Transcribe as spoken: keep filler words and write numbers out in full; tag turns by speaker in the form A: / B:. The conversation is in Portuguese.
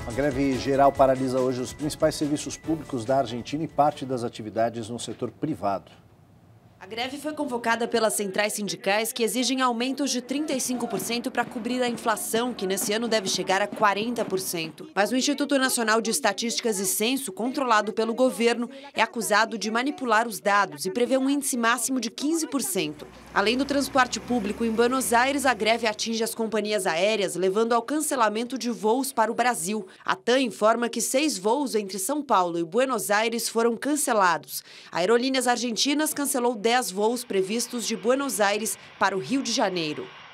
A: A greve geral paralisa hoje os principais serviços públicos da Argentina e parte das atividades no setor privado.
B: A greve foi convocada pelas centrais sindicais que exigem aumentos de trinta e cinco por cento para cobrir a inflação, que nesse ano deve chegar a quarenta por cento. Mas o Instituto Nacional de Estatísticas e Censo, controlado pelo governo, é acusado de manipular os dados e prevê um índice máximo de quinze por cento. Além do transporte público em Buenos Aires, a greve atinge as companhias aéreas, levando ao cancelamento de voos para o Brasil. A TAM informa que seis voos entre São Paulo e Buenos Aires foram cancelados. A Aerolíneas Argentinas cancelou dez voos previstos de Buenos Aires para o Rio de Janeiro.